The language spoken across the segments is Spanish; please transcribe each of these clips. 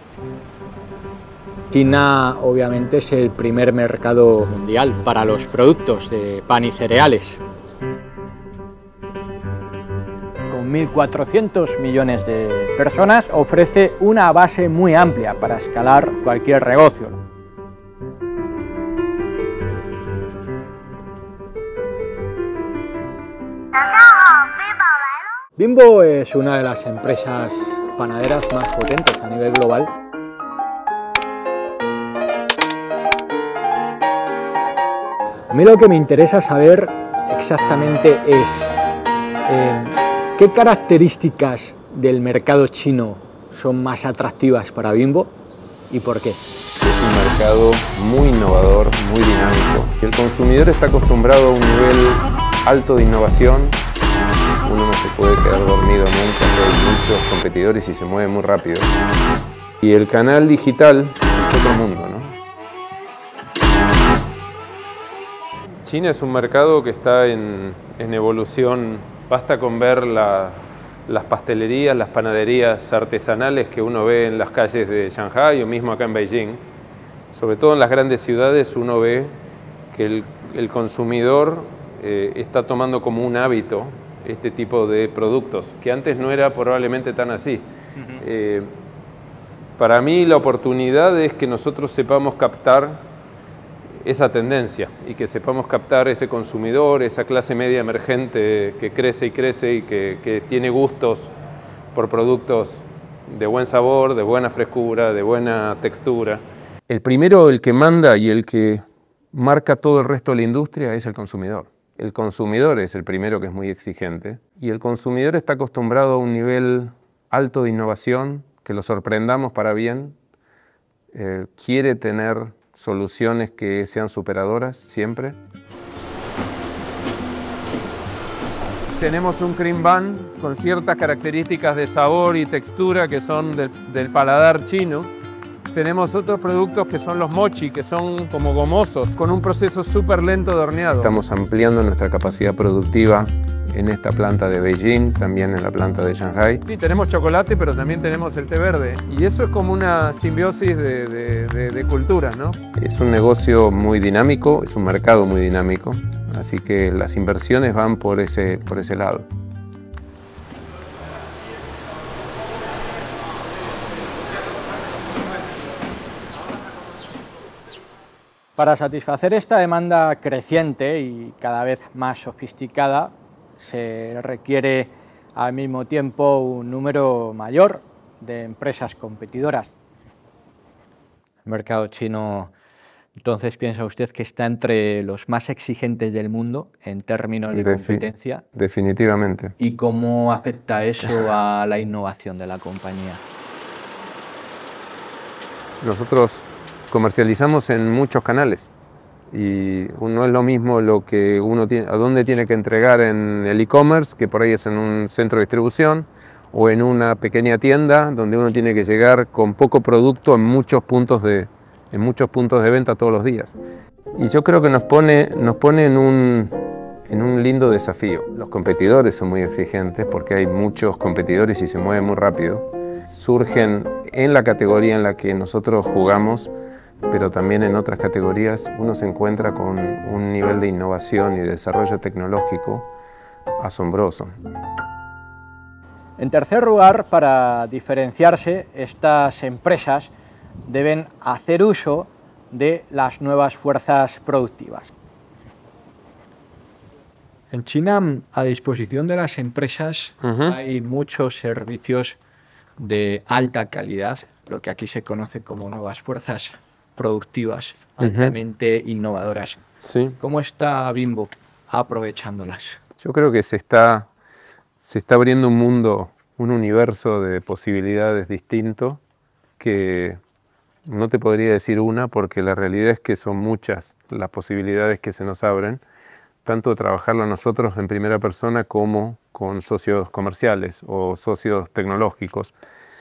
China obviamente es el primer mercado mundial para los productos de pan y cereales. Con 1.400 millones de personas ofrece una base muy amplia para escalar cualquier negocio. Bimbo es una de las empresas panaderas más potentes a nivel global. A mí lo que me interesa saber exactamente es qué características del mercado chino son más atractivas para Bimbo y por qué. Es un mercado muy innovador, muy dinámico. El consumidor está acostumbrado a un nivel alto de innovación. Uno no se puede quedar dormido nunca, hay muchos competidores y se mueve muy rápido. Y el canal digital es otro mundo, ¿no? China es un mercado que está en evolución. Basta con ver las pastelerías, las panaderías artesanales que uno ve en las calles de Shanghái o mismo acá en Beijing. Sobre todo en las grandes ciudades uno ve que el consumidor está tomando como un hábito este tipo de productos, que antes no era probablemente tan así. Para mí la oportunidad es que nosotros sepamos captar esa tendencia y que sepamos captar ese consumidor, esa clase media emergente que crece y crece y que tiene gustos por productos de buen sabor, de buena frescura, de buena textura. El primero, el que manda y el que marca todo el resto de la industria es el consumidor. El consumidor es el primero que es muy exigente y el consumidor está acostumbrado a un nivel alto de innovación, que lo sorprendamos para bien, quiere tener soluciones que sean superadoras siempre. Tenemos un cream bun con ciertas características de sabor y textura que son del paladar chino. Tenemos otros productos que son los mochi, que son como gomosos, con un proceso súper lento de horneado. Estamos ampliando nuestra capacidad productiva en esta planta de Beijing, también en la planta de Shanghái. Sí, tenemos chocolate, pero también tenemos el té verde. Y eso es como una simbiosis de culturas, ¿no? Es un negocio muy dinámico, es un mercado muy dinámico, así que las inversiones van por ese lado. Para satisfacer esta demanda creciente y cada vez más sofisticada, se requiere al mismo tiempo un número mayor de empresas competidoras. El mercado chino, entonces, ¿piensa usted que está entre los más exigentes del mundo en términos de competencia? Definitivamente. ¿Y cómo afecta eso a la innovación de la compañía? Nosotros comercializamos en muchos canales y no es lo mismo lo que uno tiene, a dónde tiene que entregar en el e-commerce, que por ahí es en un centro de distribución, o en una pequeña tienda donde uno tiene que llegar con poco producto en muchos puntos de venta todos los días. Y yo creo que nos pone en un lindo desafío. Los competidores son muy exigentes porque hay muchos competidores y se mueven muy rápido. Surgen en la categoría en la que nosotros jugamos, pero también en otras categorías uno se encuentra con un nivel de innovación y de desarrollo tecnológico asombroso. En tercer lugar, para diferenciarse, estas empresas deben hacer uso de las nuevas fuerzas productivas. En China, a disposición de las empresas, hay muchos servicios de alta calidad, lo que aquí se conoce como nuevas fuerzas productivas, altamente innovadoras. Sí. ¿Cómo está Bimbo aprovechándolas? Yo creo que se está abriendo un mundo, un universo de posibilidades distinto que no te podría decir una, porque la realidad es que son muchas las posibilidades que se nos abren, tanto de trabajarlo nosotros en primera persona como con socios comerciales o socios tecnológicos.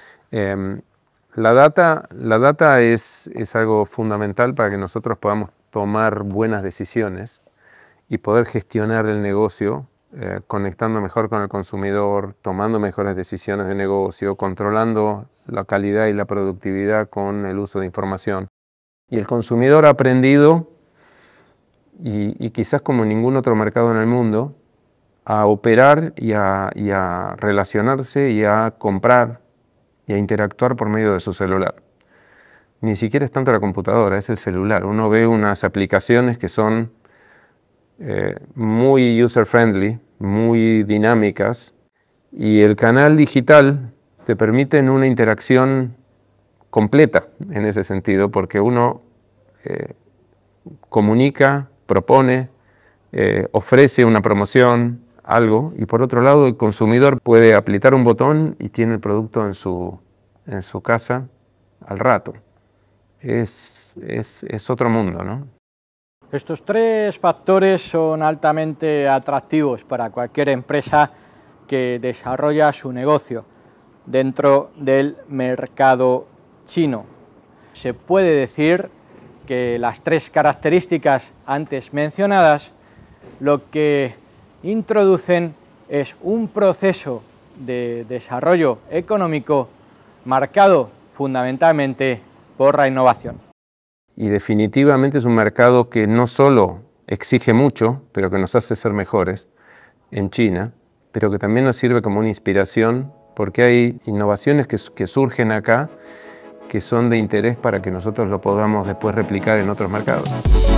La data es algo fundamental para que nosotros podamos tomar buenas decisiones y poder gestionar el negocio conectando mejor con el consumidor, tomando mejores decisiones de negocio, controlando la calidad y la productividad con el uso de información. Y el consumidor ha aprendido, y quizás como en ningún otro mercado en el mundo, a operar y a relacionarse y a comprar y a interactuar por medio de su celular. Ni siquiera es tanto la computadora, es el celular. Uno ve unas aplicaciones que son muy user-friendly, muy dinámicas, y el canal digital te permite una interacción completa en ese sentido, porque uno comunica, propone, ofrece una promoción, algo, y por otro lado el consumidor puede apretar un botón y tiene el producto en su casa al rato. Es otro mundo, ¿no? Estos tres factores son altamente atractivos para cualquier empresa que desarrolla su negocio dentro del mercado chino. Se puede decir que las tres características antes mencionadas lo que introducen es un proceso de desarrollo económico marcado fundamentalmente por la innovación. Y definitivamente es un mercado que no solo exige mucho, pero que nos hace ser mejores en China, pero que también nos sirve como una inspiración, porque hay innovaciones que surgen acá que son de interés para que nosotros lo podamos después replicar en otros mercados.